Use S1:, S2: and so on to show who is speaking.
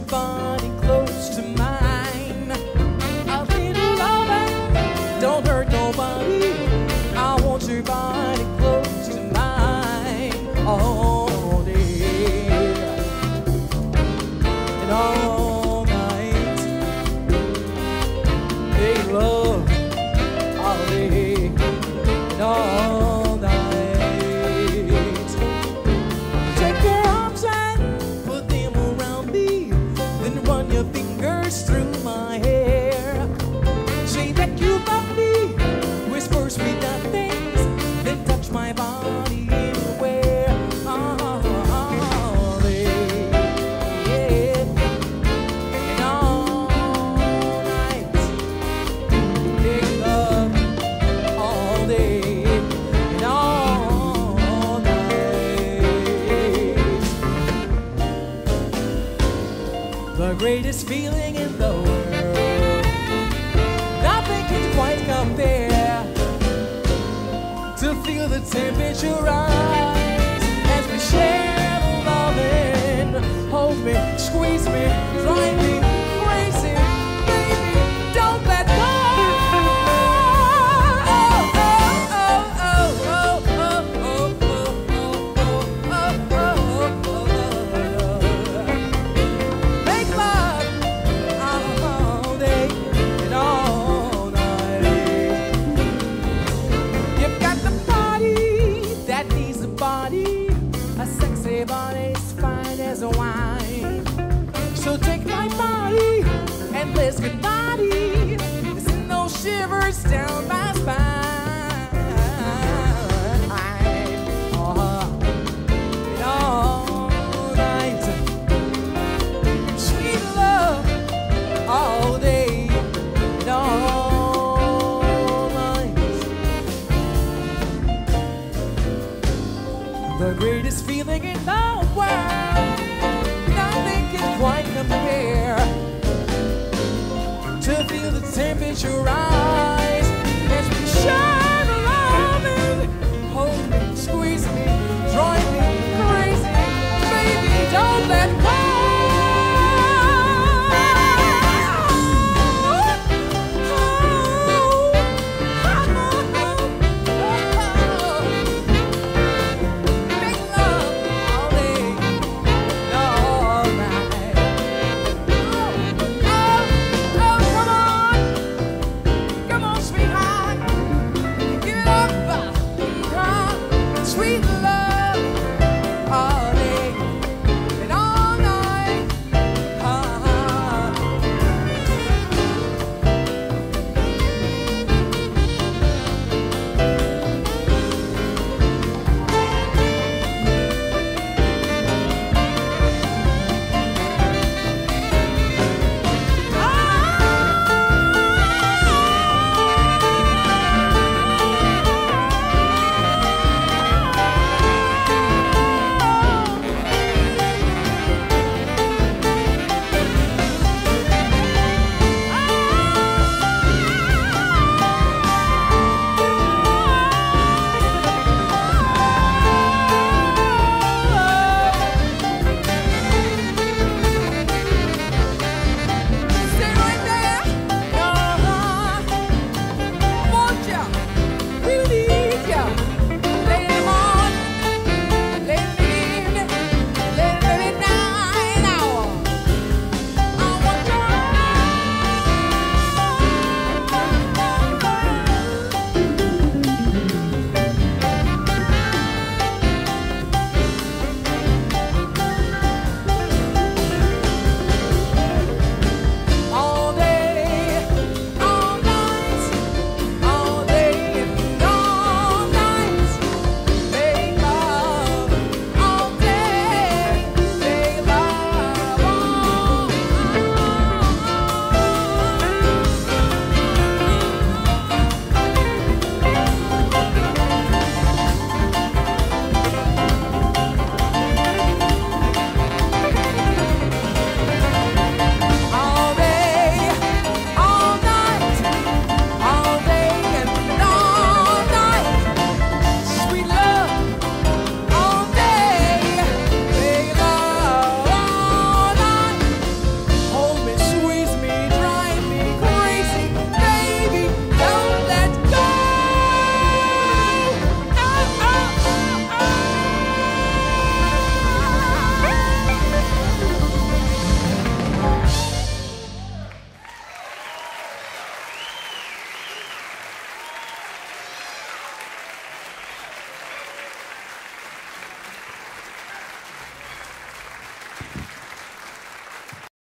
S1: body close to mine. A little loving, don't hurt nobody. I want your body close to mine all day and all night. Make love all day and all night. Take your arms and put them around me, then run your fingers through my hair. Say that you love me, whisper sweet nothings, then touch my body anywhere. All day, yeah, and all night. Make love all day and all night. The greatest feeling in the world, nothing can quite compare. To feel the temperature rise as we share the loving. Hold me, squeeze me, drive me crazy, baby, don't let go. Make love all day and all night. You've got the body that needs a body, a sexy body's fine as a wine. So take my body and let's get body. Send those shivers down my spine. And all night. Sweet love all day and all night. The greatest feeling in the world, nothing can quite compare. To feel the temperature rise